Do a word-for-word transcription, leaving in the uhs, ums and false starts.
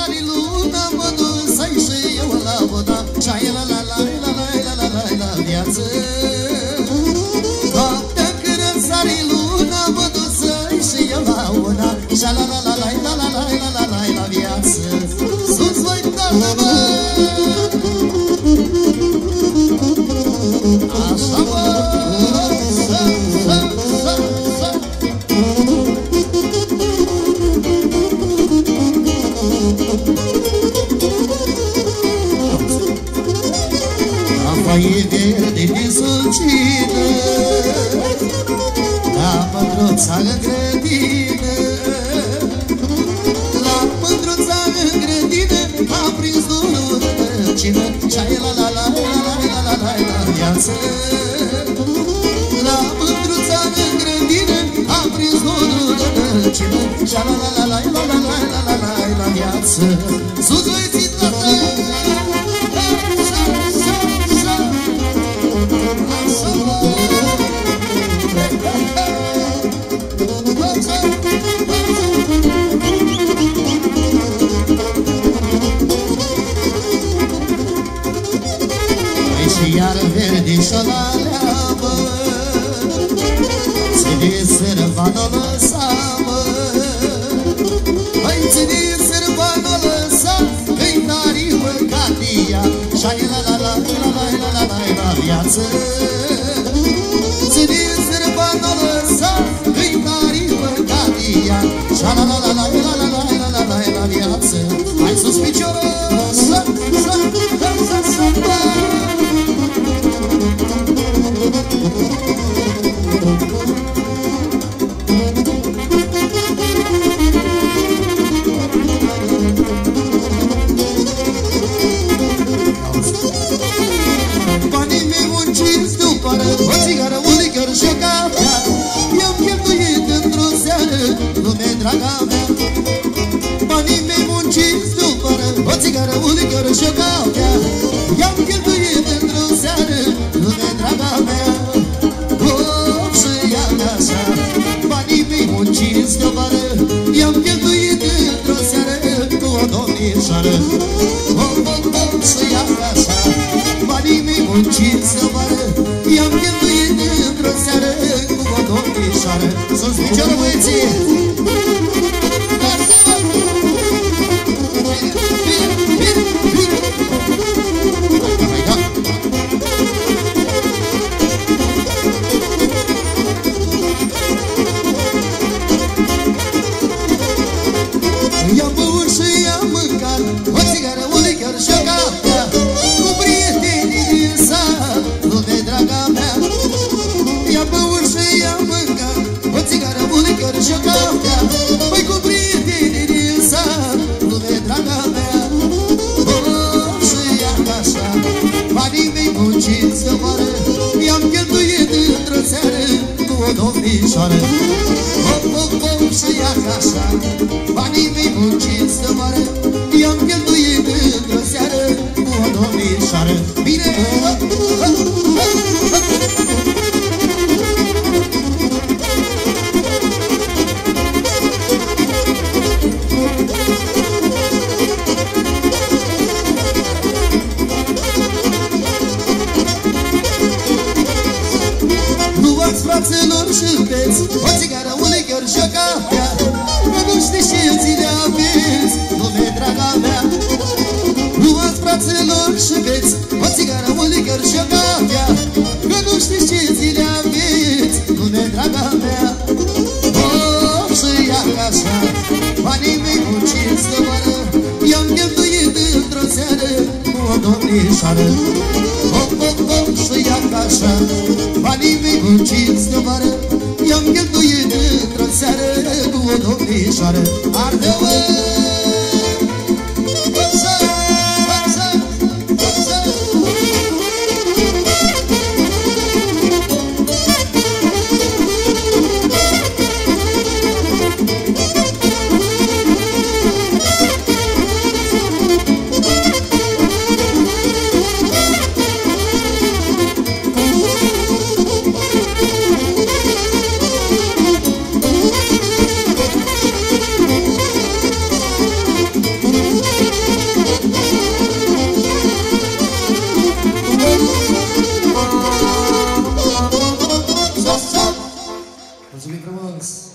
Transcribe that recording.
sari luna, mă duc să-i și eu la voda. Și-ai la la la la la la la la la viață. Noaptea când sari luna, mă duc să-i și eu la voda. Și-a la la la la la la la la la la la viață. Sus voi tată, mă! Așa, mă! Să, să, să, să! Apa e verde de sulcină, la mândruța în grădină. La mândruța în grădină a prins durul de răcină. Și-ai la la la la la la la la la viață. La mândruța în grădină a prins durul de răcină. Și-a la la la la la la la la la la la viață. Sus voi ții toată! Și iar verdișă la leamă, ține sârbană lăsa, mă. Măi, ține sârbană lăsa, că-i tari mâncatia. Și-ai la la la la la la la la la viață. Ține sârbană lăsa, că-i tari mâncatia. Și-a la la la la la la la la la la la viață. Hai sus piciorul, să, să, să, să, să, să. Banii mei munciți nu pară, o țigară, un licăr și o cafea. I-am cheltuit într-o seară, lume draga mea. Banii mei munciți nu pară, o țigară, un licăr și o cafea. I-am cheltuit într-o seară, lume draga mea. Oh, și ia așa, banii mei munciți nu pară, i-am cheltuit într-o seară cu o domnișoară. Oh, oh, oh, și ia așa, banii mei munciți nu pară, i-am cheltuit într-o seară cu o domnișoară. Sus piciorul, băieții! I-am băut și i-am mâncat o țigară, un licăr și o cafea cu prietenii din sat, lume draga mea. I-am băut și i-am mâncat o țigară, un licăr și o cafea, păi cu prietenii din sat, lume draga mea. Oh, și ia așa, banii mei munciți să moară, i-am cheltuit într-o seară cu o domnișoară. Oh, oh, oh, și ia așa, banii mei munciți să moară, i-am cheltuit într-o seară cu o domnișoară. Bine! Luați, fraților, și beți o țigară, un licăr și o cafea, că nu știți ce zile aveți, lume draga mea. Luați, fraților, și beți o țigară, un licăr și o cafea, că nu știți ce zile aveți, lume draga mea. Oh, și ia așa, banii mei munciți să moară, i-am cheltuit într-o seară cu o domnișoară. Oh, oh, oh, și ia așa, banii mei munciți să moară, i-am cheltuit într-o seară cu o domnișoară. Arde-o! Mulțumim frumos!